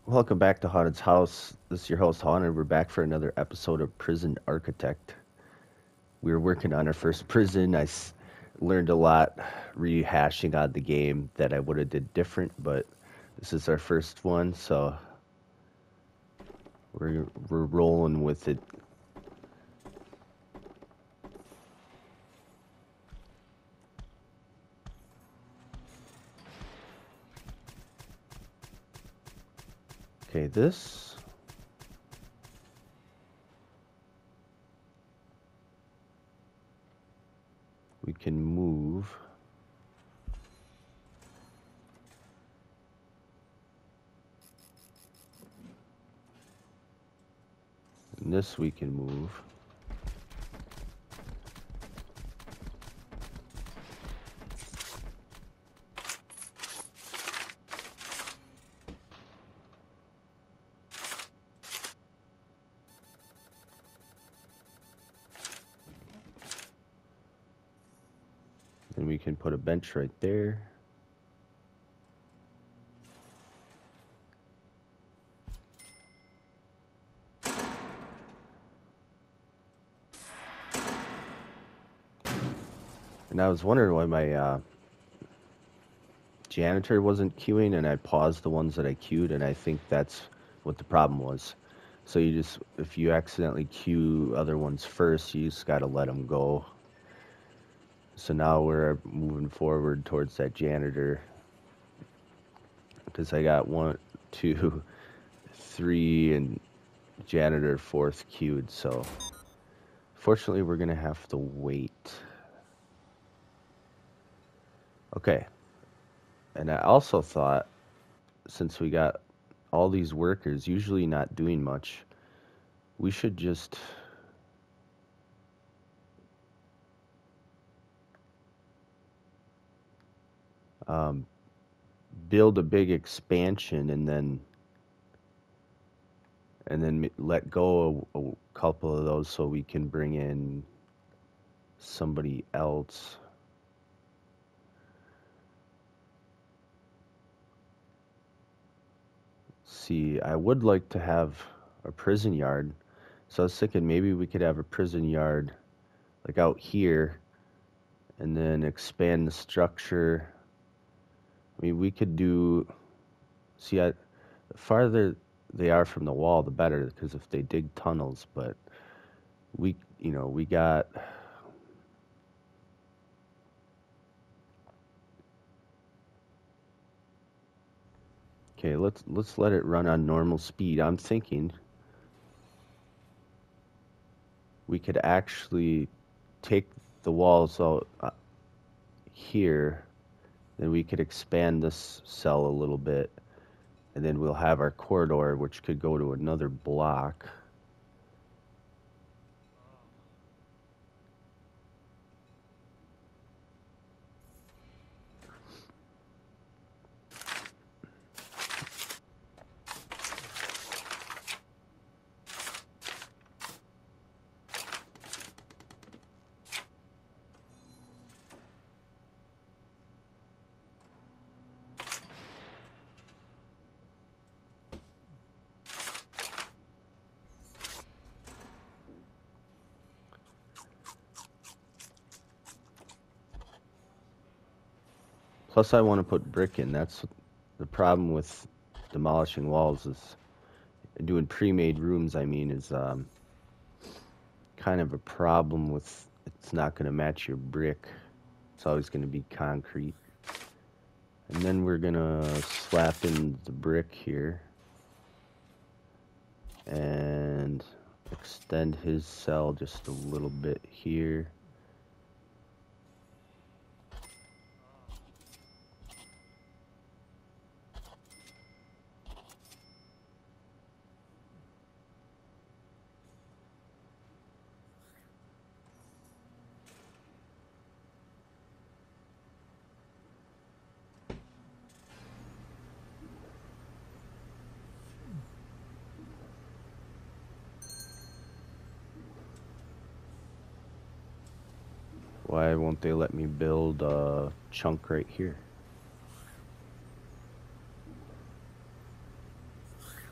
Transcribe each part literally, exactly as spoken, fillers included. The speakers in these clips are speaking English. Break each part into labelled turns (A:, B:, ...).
A: Welcome back to Haunted's House. This is your host, Haunted. We're back for another episode of Prison Architect. We were working on our first prison. I s- learned a lot rehashing on the game that I would have did different, but this is our first one, so we're we're rolling with it. Okay, this we can move. And this we can move. And we can put a bench right there. And I was wondering why my uh, janitor wasn't queuing, and I paused the ones that I queued, and I think that's what the problem was. So you just, if you accidentally queue other ones first, you just got to let them go. So now we're moving forward towards that janitor, because I got one, two, three, and janitor fourth queued. So fortunately, we're gonna have to wait. Okay. And I also thought, since we got all these workers usually not doing much, we should just um, build a big expansion and then and then let go of a couple of those so we can bring in somebody else. See, I would like to have a prison yard. So I was thinking maybe we could have a prison yard like out here and then expand the structure. I mean, we could do, see, I, the farther they are from the wall, the better, because if they dig tunnels, but we, you know, we got, okay, let's, let's let it run on normal speed. I'm thinking we could actually take the walls out uh, here, then we could expand this cell a little bit, and then we'll have our corridor, which could go to another block. Plus, I want to put brick in. That's the problem with demolishing walls is doing pre-made rooms. I mean, is um, kind of a problem with it's not going to match your brick. It's always going to be concrete. And then we're going to slap in the brick here and extend his cell just a little bit here. Why won't they let me build a chunk right here?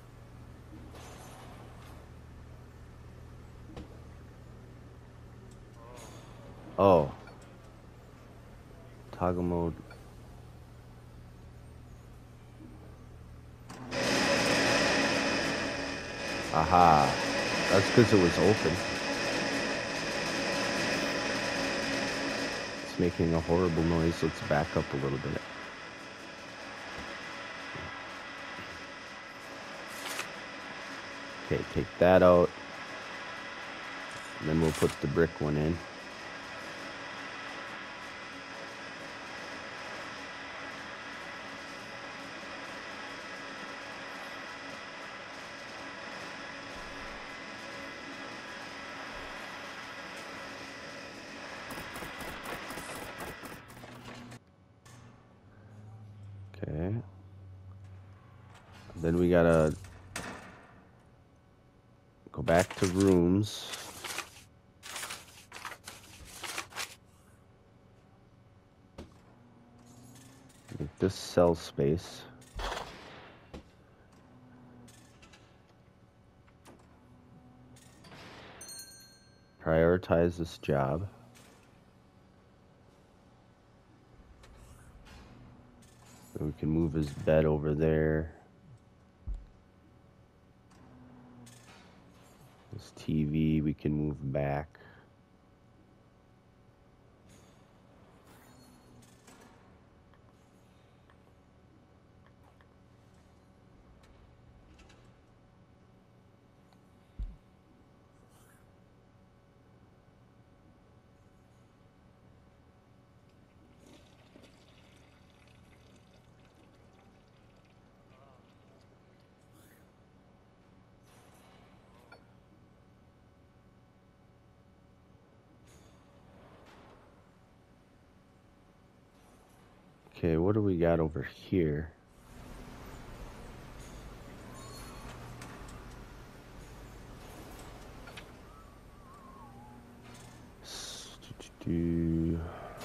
A: Oh. Toggle mode. Aha. That's because it was open. It's making a horrible noise. Let's back up a little bit. Okay, take that out. And then we'll put the brick one in. Okay. Then we gotta go back to rooms. Make this cell space. Prioritize this job. So we can move his bed over there. This T V we can move back. Okay, what do we got over here? Do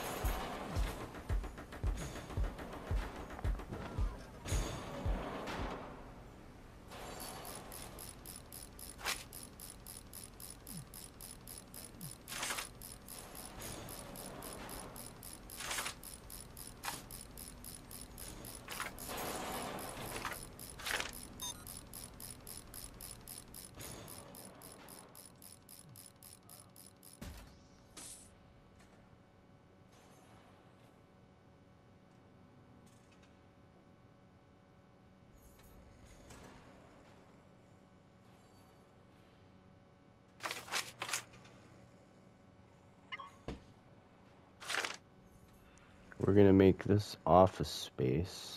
A: We're gonna make this office space.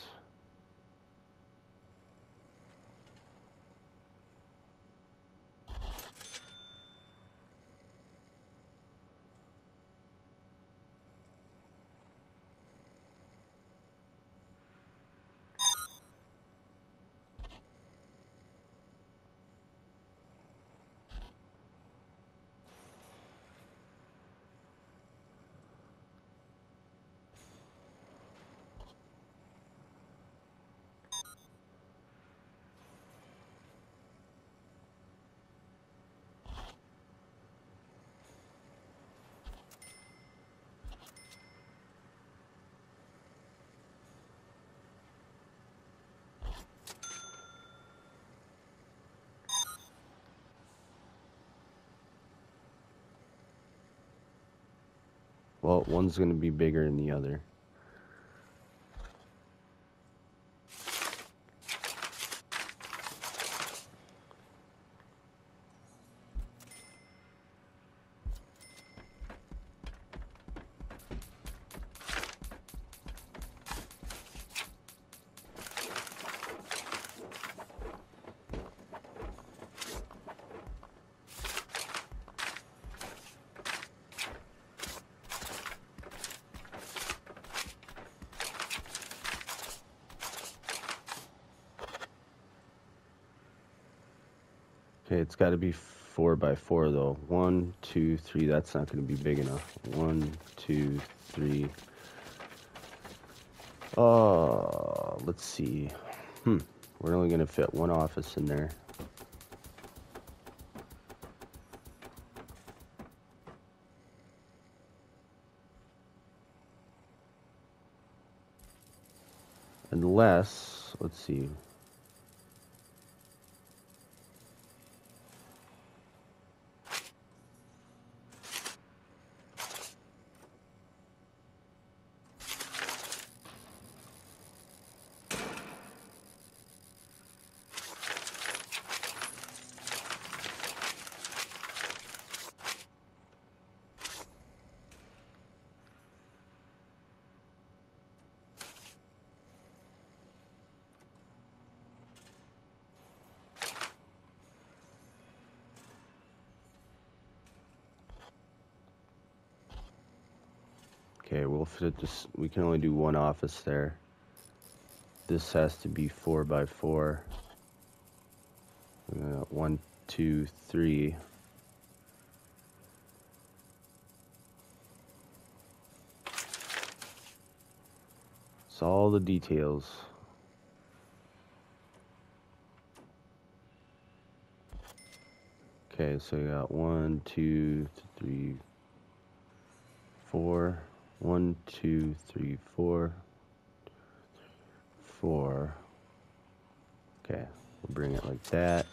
A: Well, one's gonna be bigger than the other. Okay, it's got to be four by four though. One, two, three. That's not going to be big enough. One, two, three. Uh, let's see. Hmm. We're only going to fit one office in there. Unless, let's see. Okay, we'll fit this. We can only do one office there. This has to be four by four. Uh, one, two, three. It's all the details. Okay, so you got one, two, three, four. One, two, three, four. Four. Okay, we'll bring it like that.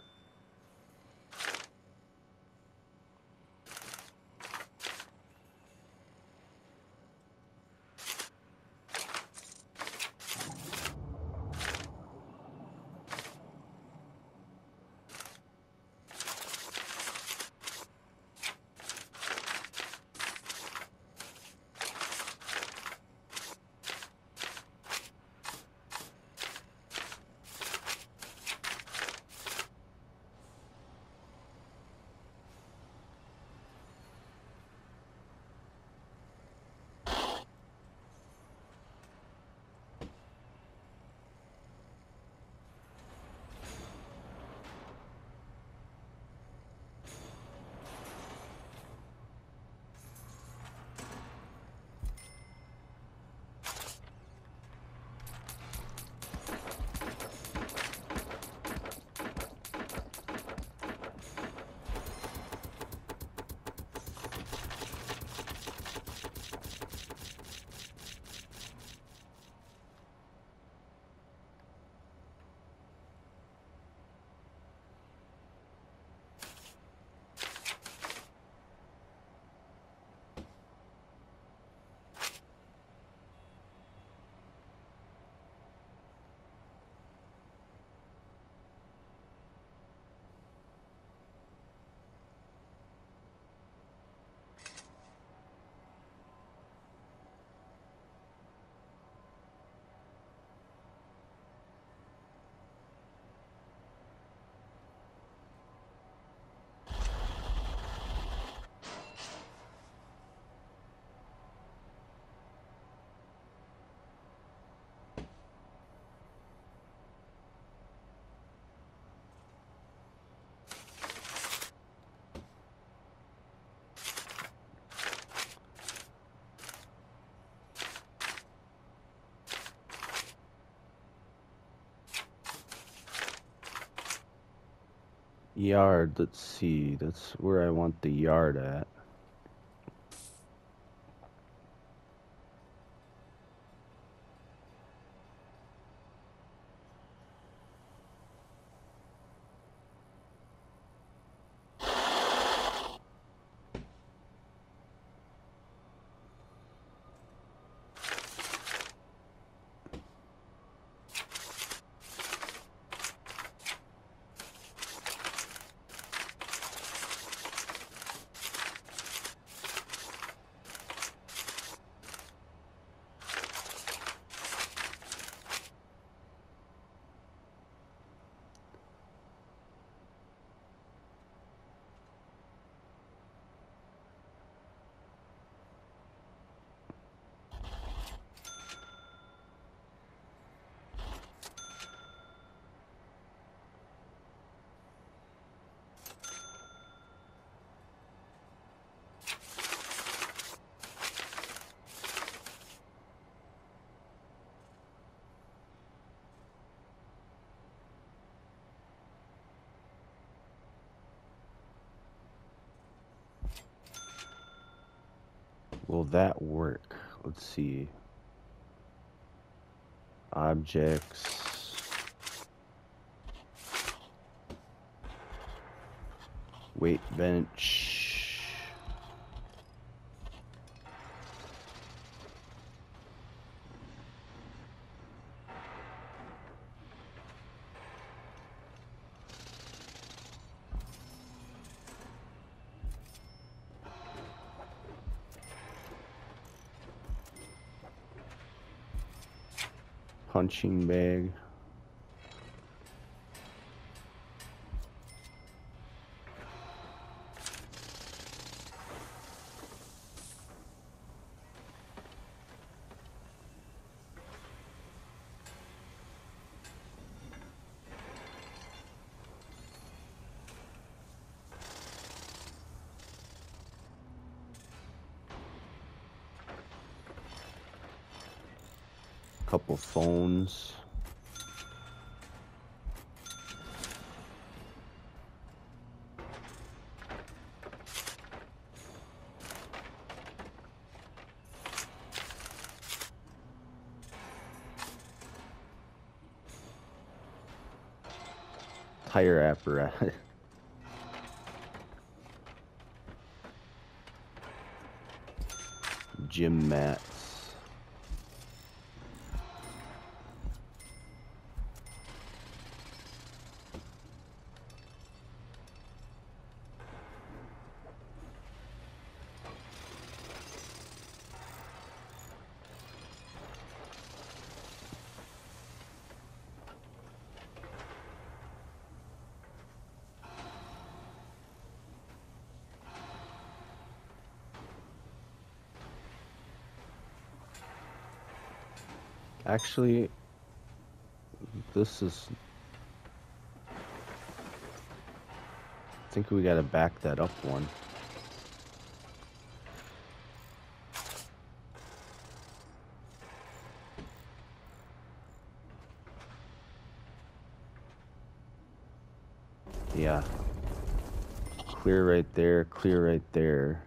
A: Yard, let's see. That's where I want the yard at. Will that work? Let's see. Objects. Weight bench. Punching bag. Couple phones. Tire apparatus. Gym mats. Actually, this is... I think we gotta back that up one. Yeah. Clear right there, clear right there.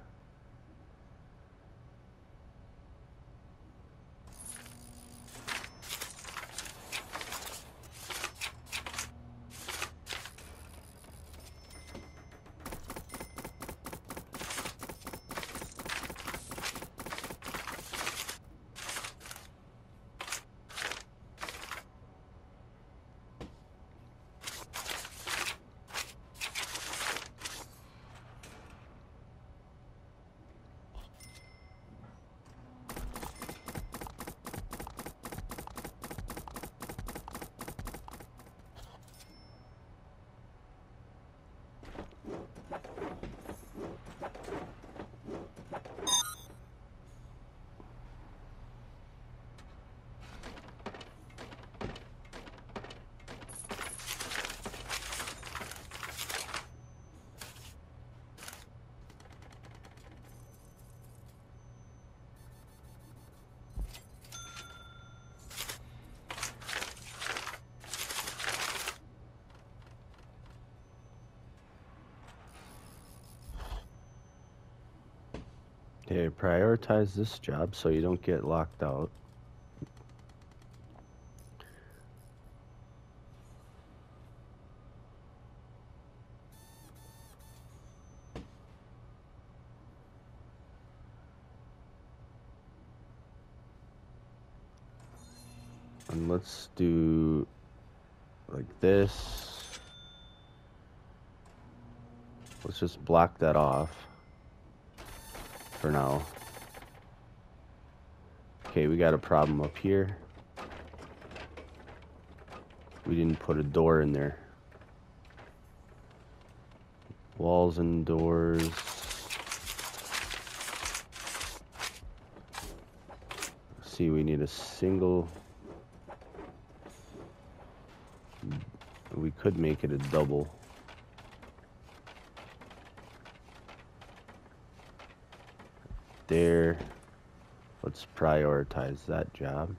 A: Okay, prioritize this job so you don't get locked out. And let's do like this. Let's just block that off for now. Okay, we got a problem up here. We didn't put a door in there. Walls and doors. Let's see, we need a single. We could make it a double. There. Let's prioritize that job.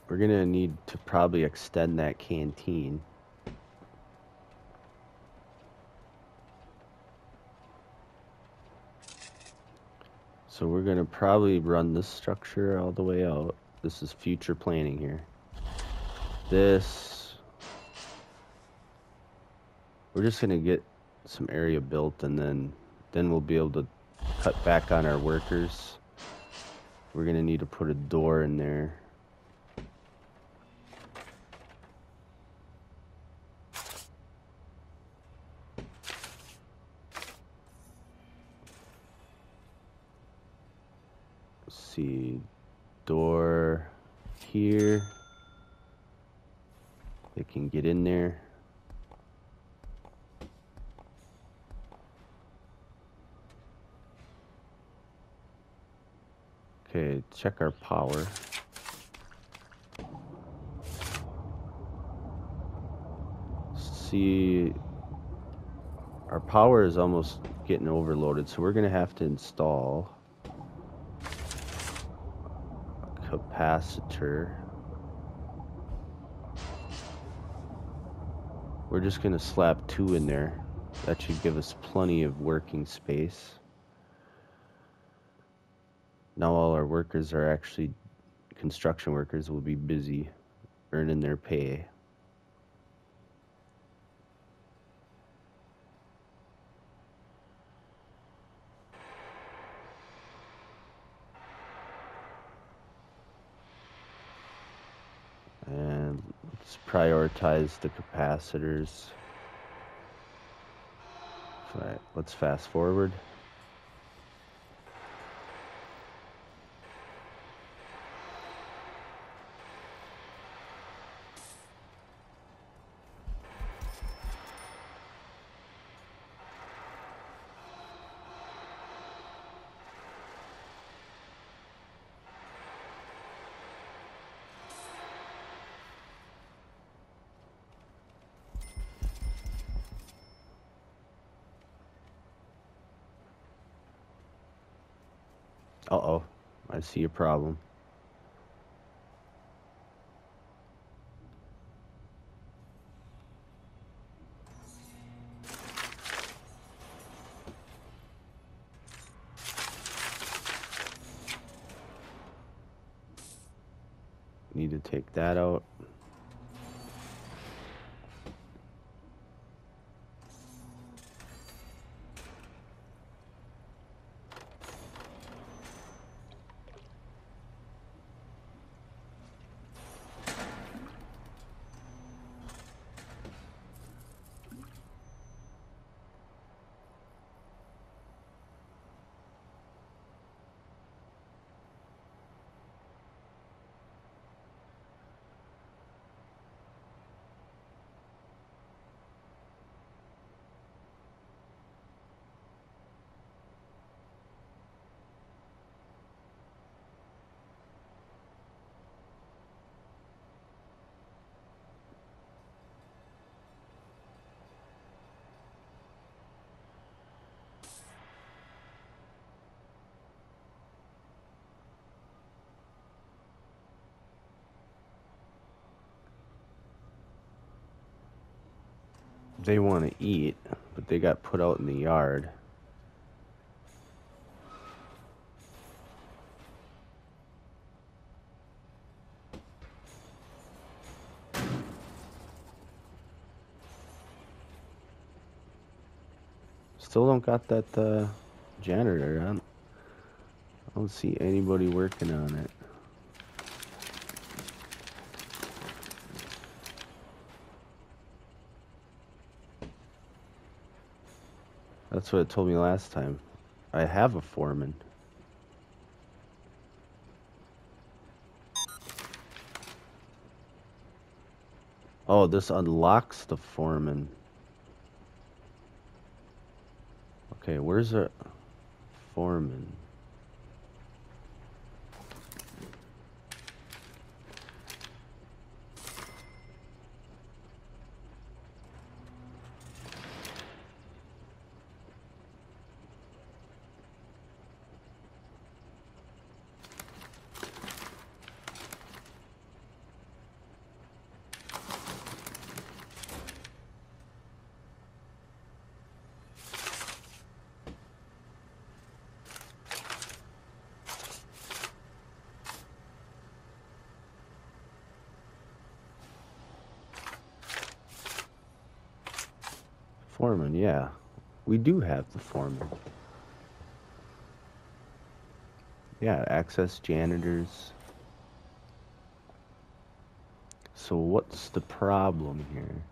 A: we're gonna need to probably extend that canteen. So we're gonna probably run this structure all the way out. This is future planning here. This, we're just gonna get some area built, and then then we'll be able to cut back on our workers. We're gonna need to put a door in there. Let's see, door here. They can get in there. Okay, check our power. See, our power is almost getting overloaded, so we're gonna have to install a capacitor. We're just gonna slap two in there. That should give us plenty of working space. Now all our workers are actually, construction workers will be busy earning their pay. And let's prioritize the capacitors. All right, let's fast forward. Uh-oh, I see a problem. Need to take that out. They want to eat, but they got put out in the yard. Still don't got that uh, janitor. I don't, I don't see anybody working on it. That's what it told me last time. I have a foreman. Oh, this unlocks the foreman. Okay, where's a foreman? foreman, yeah. We do have the foreman. Yeah, access janitors. So what's the problem here?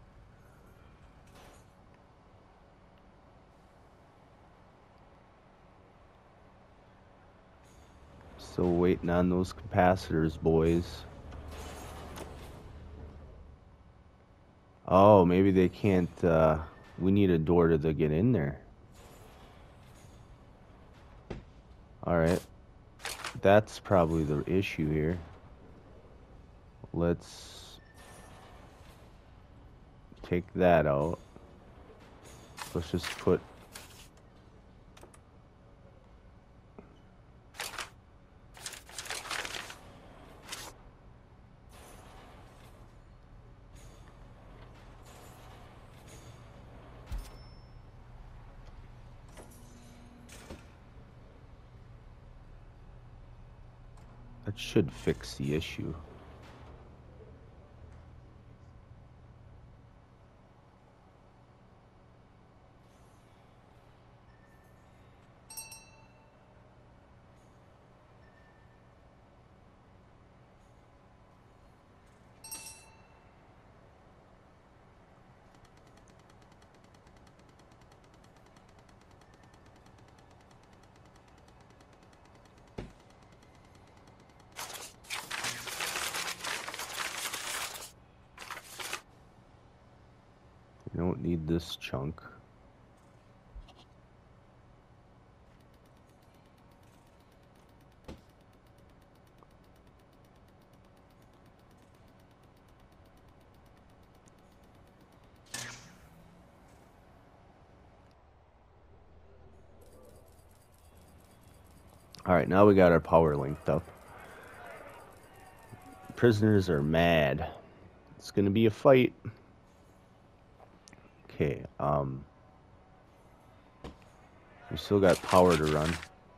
A: Still waiting on those capacitors, boys. Oh, maybe they can't, uh, we need a door to the get in there. Alright. That's probably the issue here. Let's take that out. Let's just put that should fix the issue. We don't need this chunk. Alright, now we got our power linked up. Prisoners are mad. It's gonna be a fight. Okay, um... we still got power to run.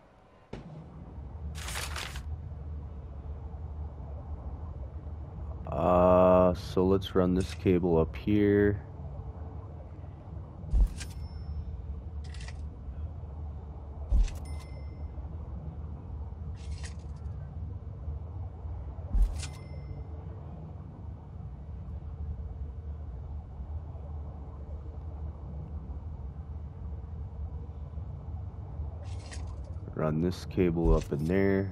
A: Uh, so let's run this cable up here. Run this cable up in there.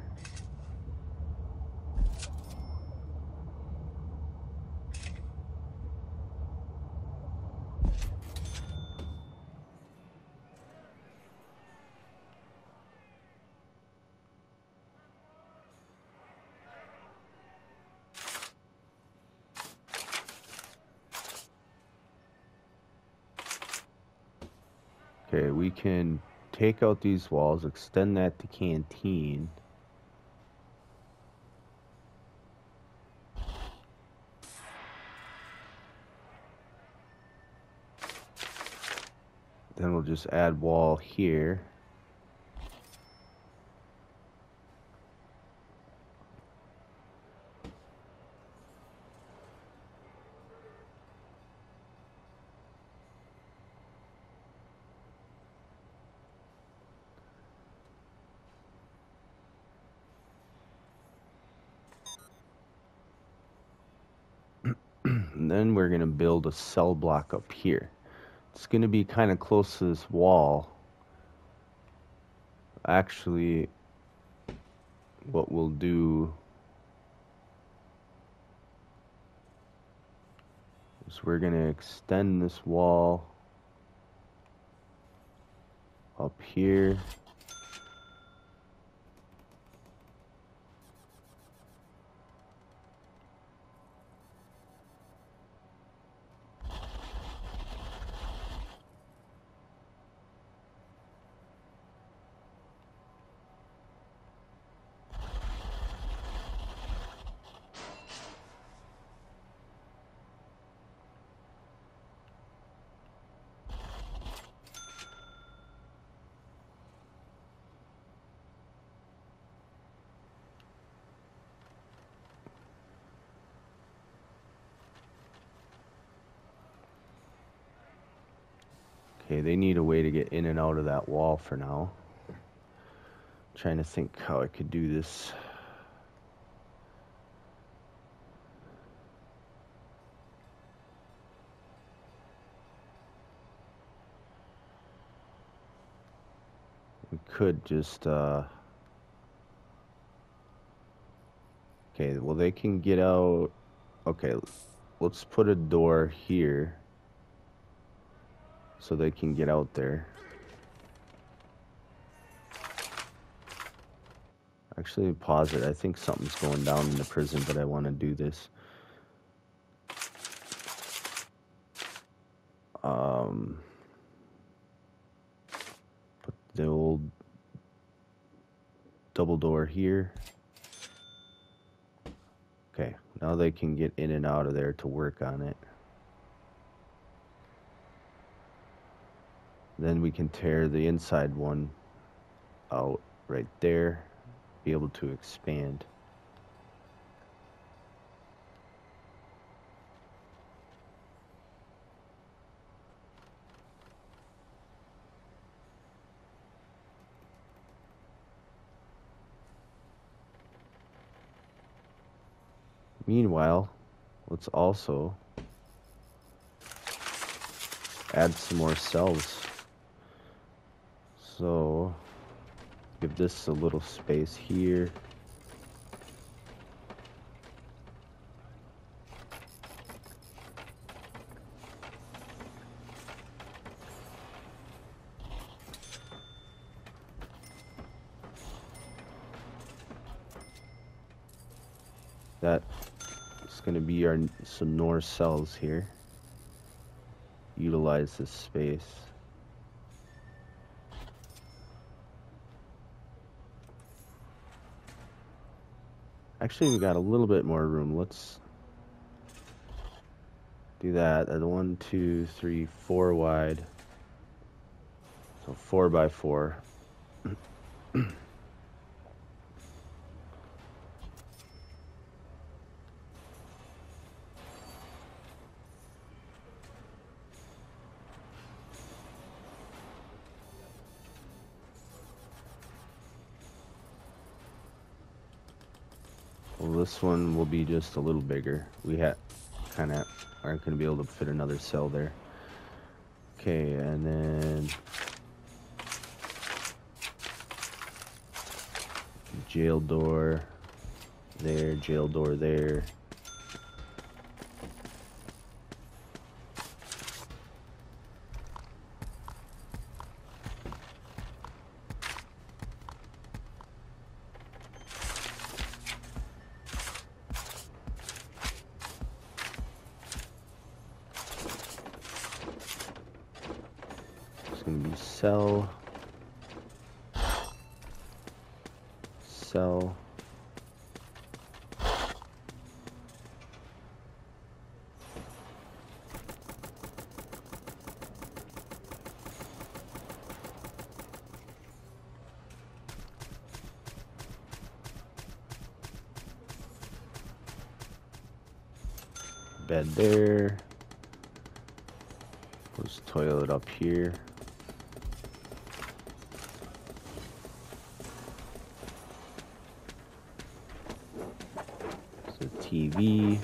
A: Okay, we can take out these walls, extend that to canteen. Then we'll just add wall here. And then we're going to build a cell block up here. It's going to be kind of close to this wall. Actually, what we'll do is we're going to extend this wall up here. Okay, they need a way to get in and out of that wall for now. Trying to think how I could do this. We could just, uh... okay, well they can get out... Okay, let's put a door here so they can get out there. Actually, pause it. I think something's going down in the prison, but I want to do this. Um, put the old double door here. Okay, now they can get in and out of there to work on it. Then we can tear the inside one out right there, be able to expand. Meanwhile, let's also add some more cells. So, give this a little space here. That is going to be our some more cells here. Utilize this space. Actually, we got a little bit more room. Let's do that. At one, two, three, four wide. So four by four. Well, this one will be just a little bigger. We ha kind of aren't going to be able to fit another cell there. Okay, and then jail door there, jail door there. Gonna be cell, cell, bed there, close toilet up here. T V.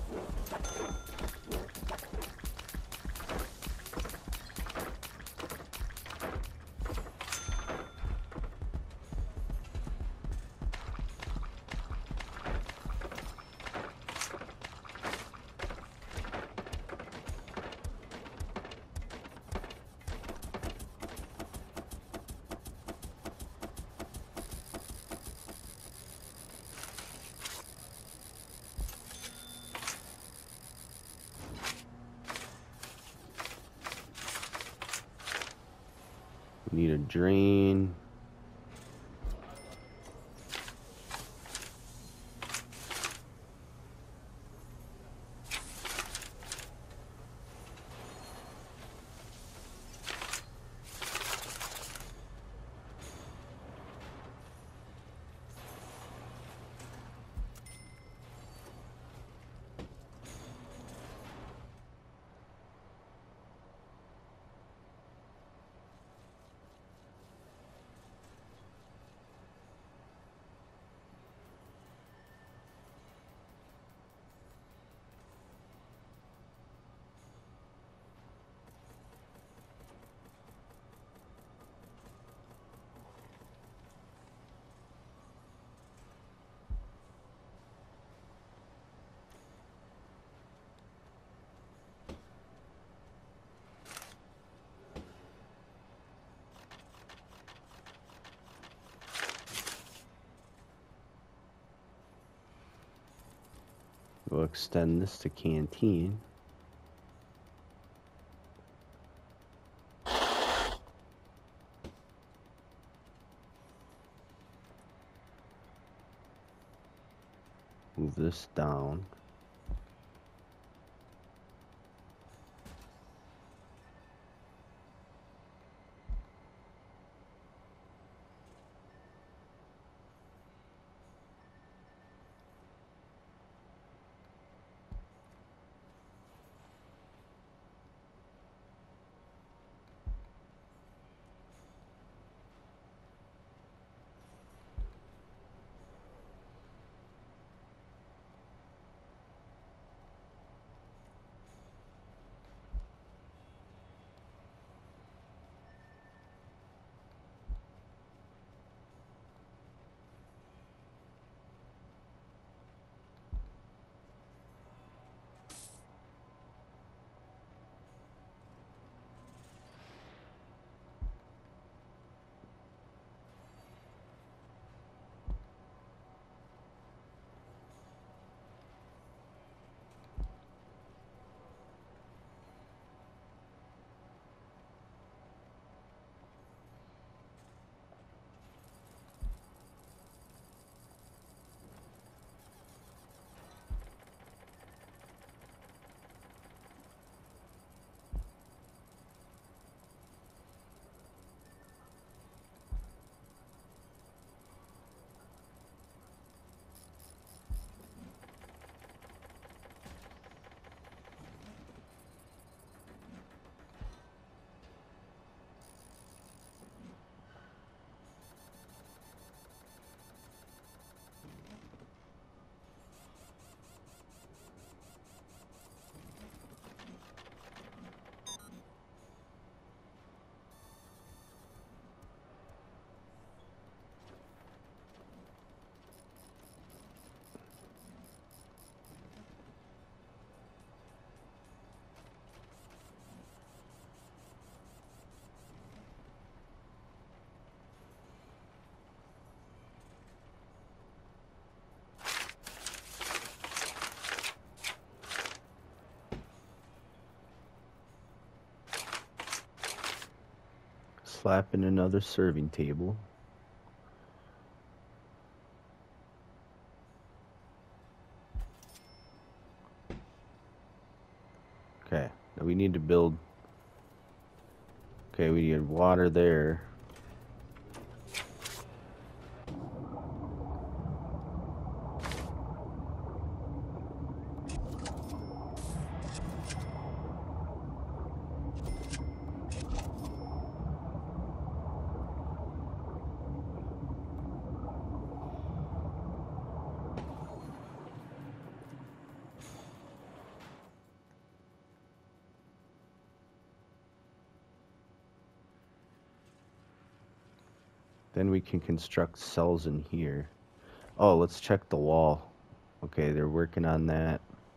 A: Need a drain. We'll extend this to canteen. Move this down. Slap in another serving table. Okay, now we need to build. Okay, we need water there. Then we can construct cells in here. Oh, let's check the wall. Okay, they're working on that.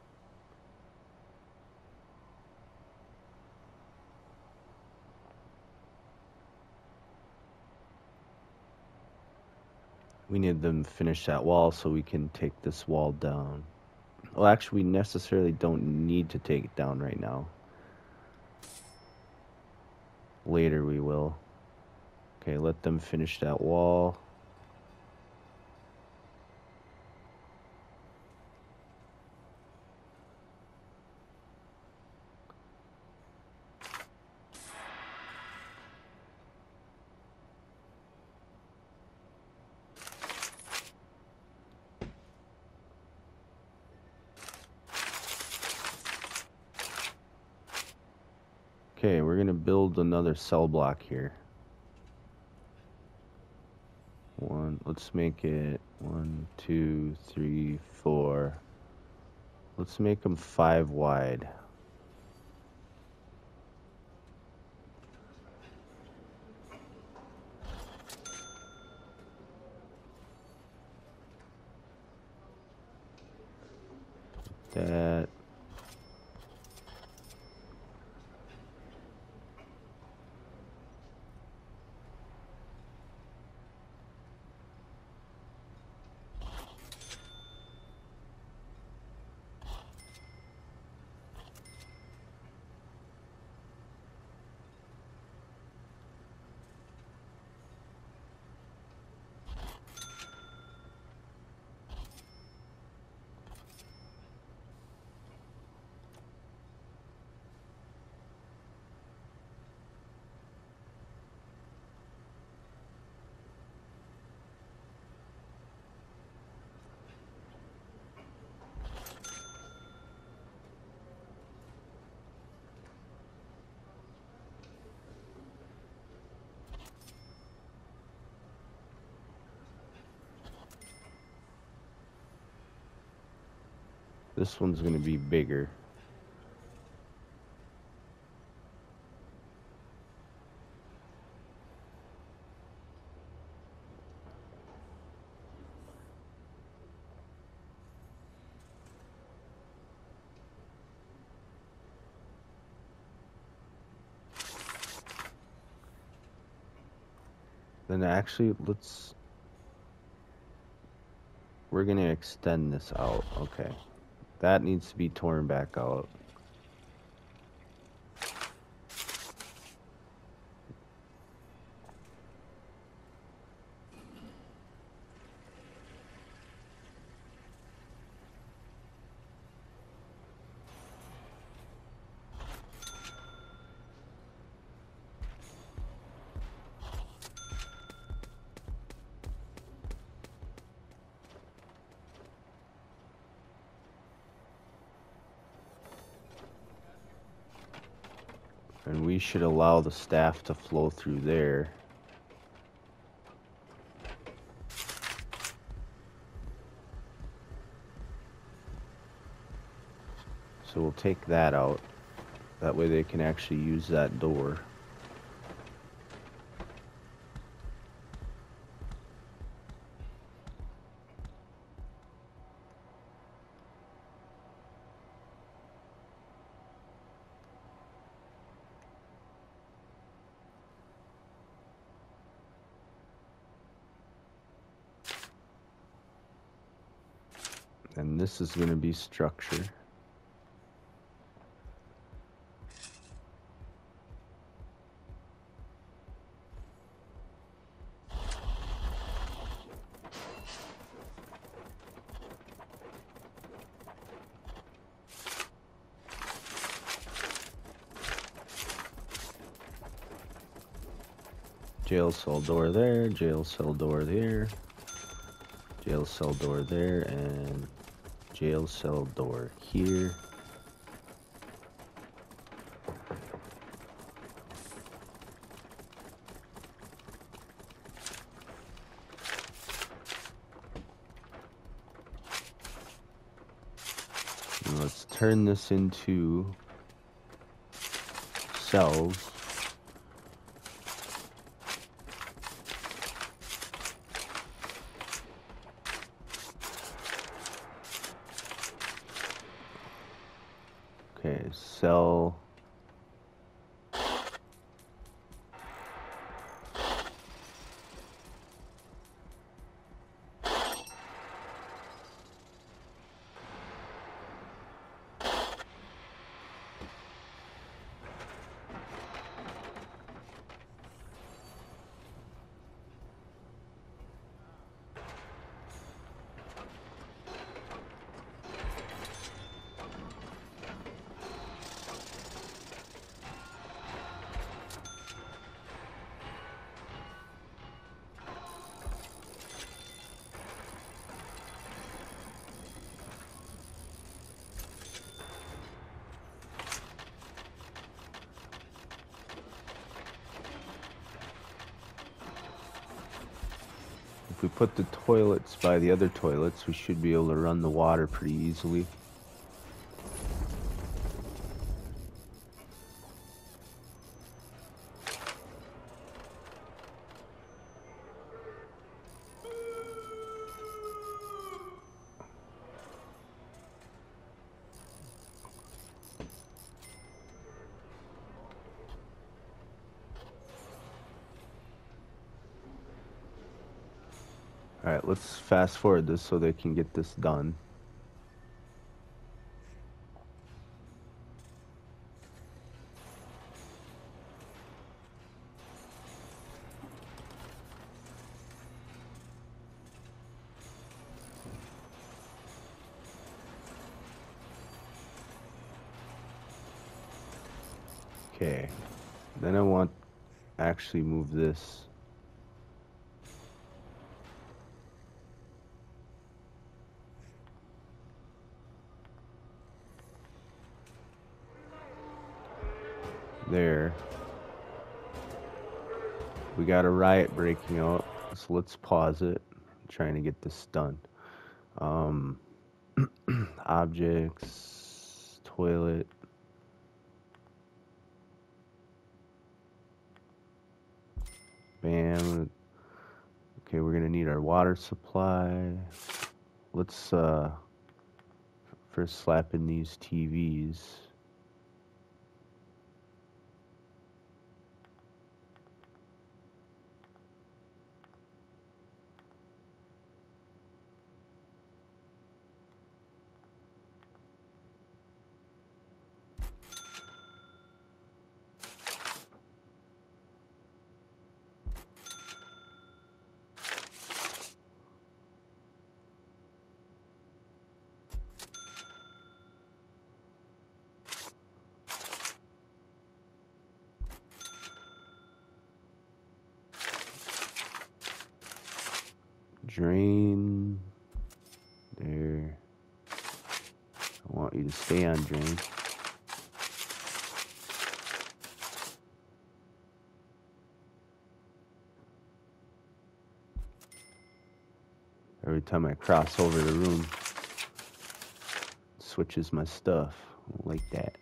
A: We need them to finish that wall so we can take this wall down. Well, actually, we necessarily don't need to take it down right now. Later we will. Okay, let them finish that wall. Okay, we're gonna build another cell block here. One, let's make it one, two, three, four. Let's make them five wide. That. this one's going to be bigger. Then actually, let's, we're going to extend this out. Okay. That needs to be torn back out. And we should allow the staff to flow through there. So we'll take that out. That way they can actually use that door. And this is going to be structure. Jail cell door there, jail cell door there, jail cell door there, and jail cell door here. And let's turn this into cells. Okay, cell. If we put the toilets by the other toilets, we should be able to run the water pretty easily. Alright, let's fast forward this so they can get this done. Okay, then I want to actually move this. There. We got a riot breaking out, so let's pause it. I'm trying to get this done. Um, Objects, toilet. Bam. Okay, we're gonna need our water supply. Let's uh, first slap in these T Vs. Drain. There. I want you to stay on drain. Every time I cross over the room, it switches my stuff. I don't like that.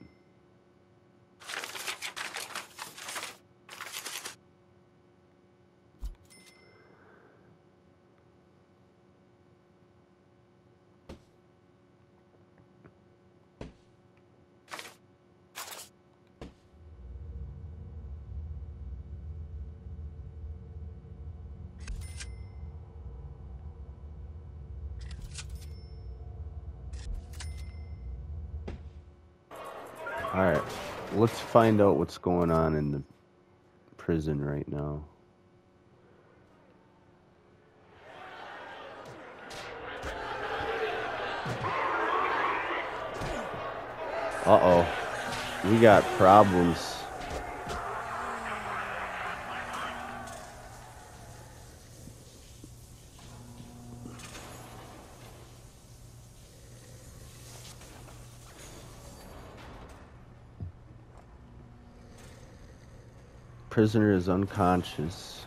A: Alright, let's find out what's going on in the prison right now. Uh-oh. We got problems. Prisoner is unconscious.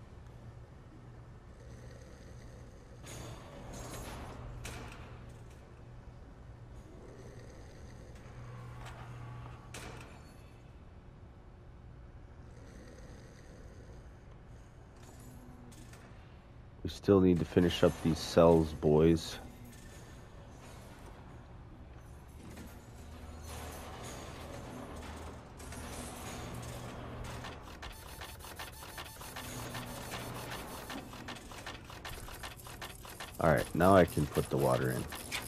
A: We still need to finish up these cells, boys. Alright, now I can put the water in.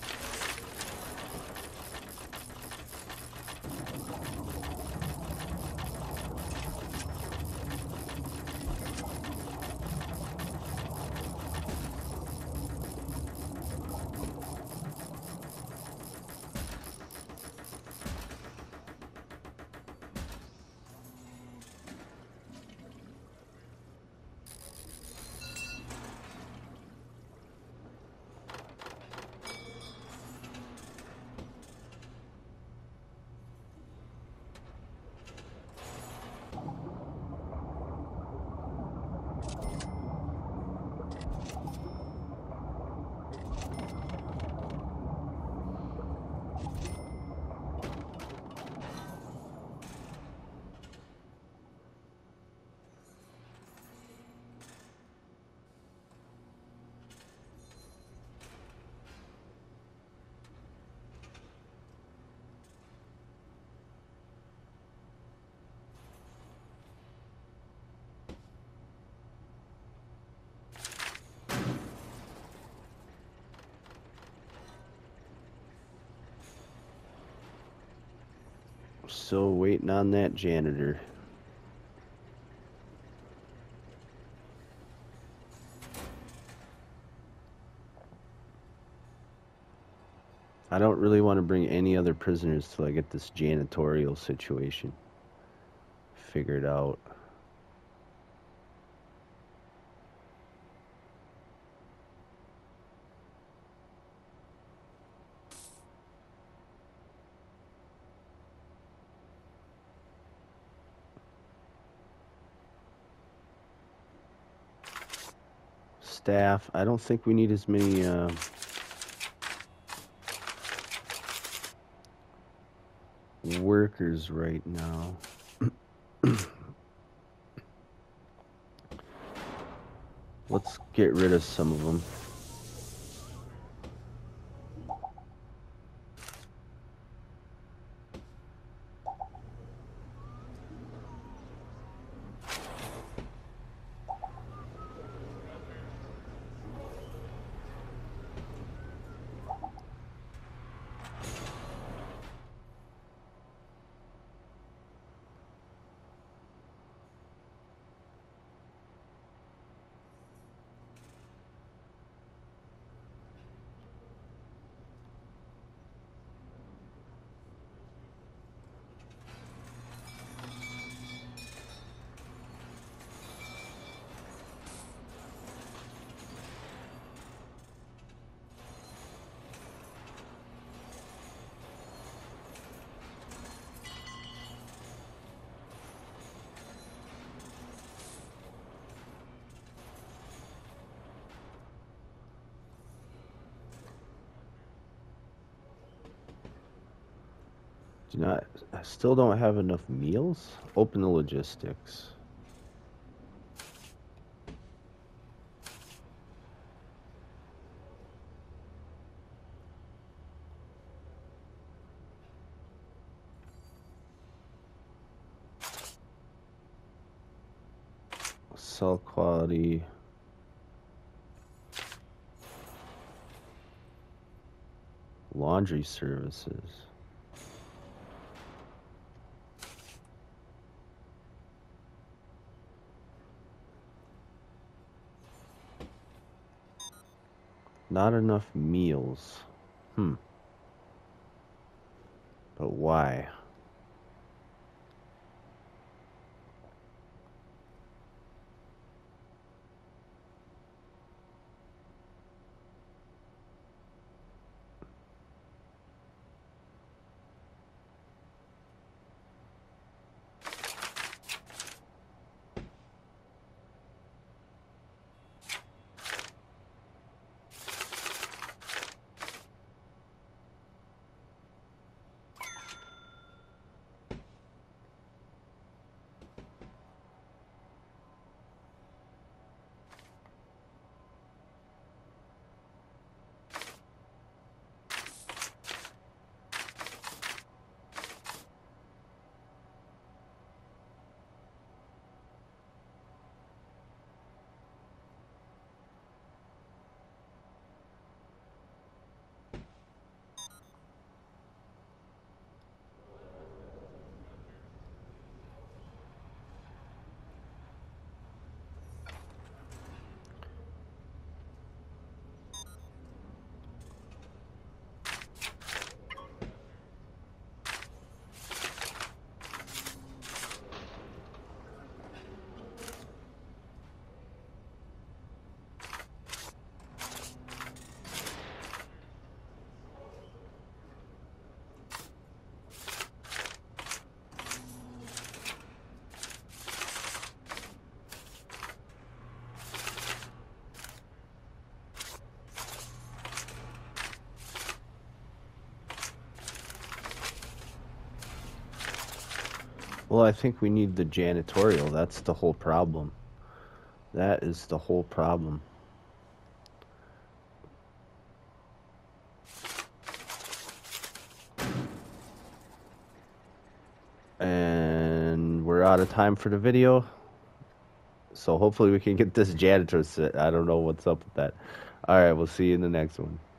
A: Still waiting on that janitor. I don't really want to bring any other prisoners till I get this janitorial situation figured out. Staff, I don't think we need as many uh, workers right now. Let's get rid of some of them. Do not, I still don't have enough meals? Open the logistics. Sell quality. Laundry services. Not enough meals. Hmm. But why? Well, I think we need the janitorial. That's the whole problem. That is the whole problem. And we're out of time for the video. So hopefully we can get this janitor set. I don't know what's up with that. All right, we'll see you in the next one.